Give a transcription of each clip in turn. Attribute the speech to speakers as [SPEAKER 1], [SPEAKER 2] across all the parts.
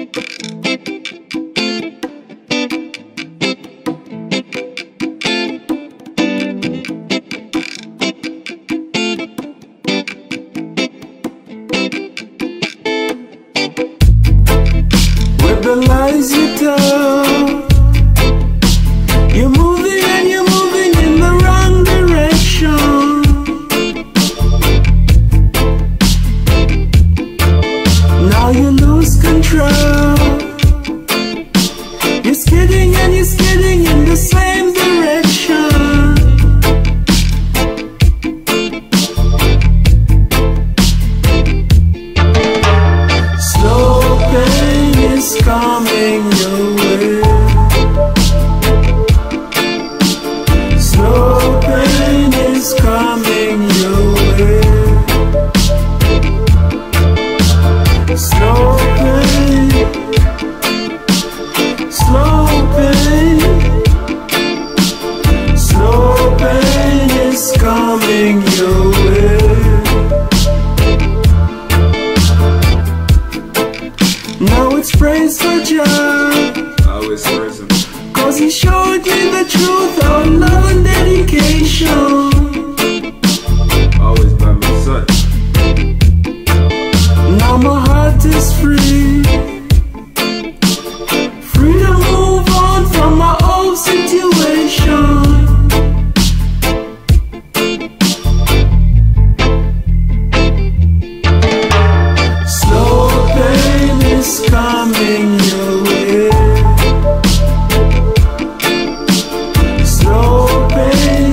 [SPEAKER 1] The lies you tell, you're moving and you're moving in the wrong direction. Now you lose control, you're skidding and you're skidding in the same direction. Slow pain is coming your way. Slow pain is coming your way. Slow pain, slow pain, slow pain is coming your way. Now it's praise for Jah,
[SPEAKER 2] always praise him,
[SPEAKER 1] 'cause he showed me the truth of love and dedication.
[SPEAKER 2] always by my side.
[SPEAKER 1] Now my heart is free, free to move on from my old situation. Slow pain is coming your way. Slow pain,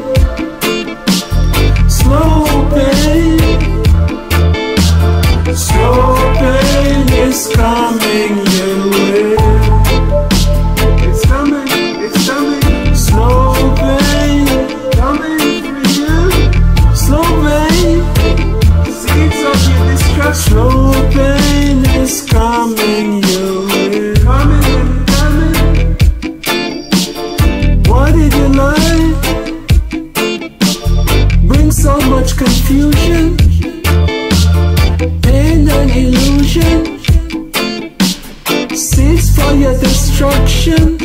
[SPEAKER 1] slow pain, slow pain is coming your way.
[SPEAKER 2] It's coming, it's coming,
[SPEAKER 1] Slow pain,
[SPEAKER 2] coming for you.
[SPEAKER 1] slow pain,
[SPEAKER 2] Seeds of your destruction,
[SPEAKER 1] slow pain is coming your way.
[SPEAKER 2] coming, coming.
[SPEAKER 1] Why did you lie? Bring so much confusion, pain and illusion, seeds for your destruction.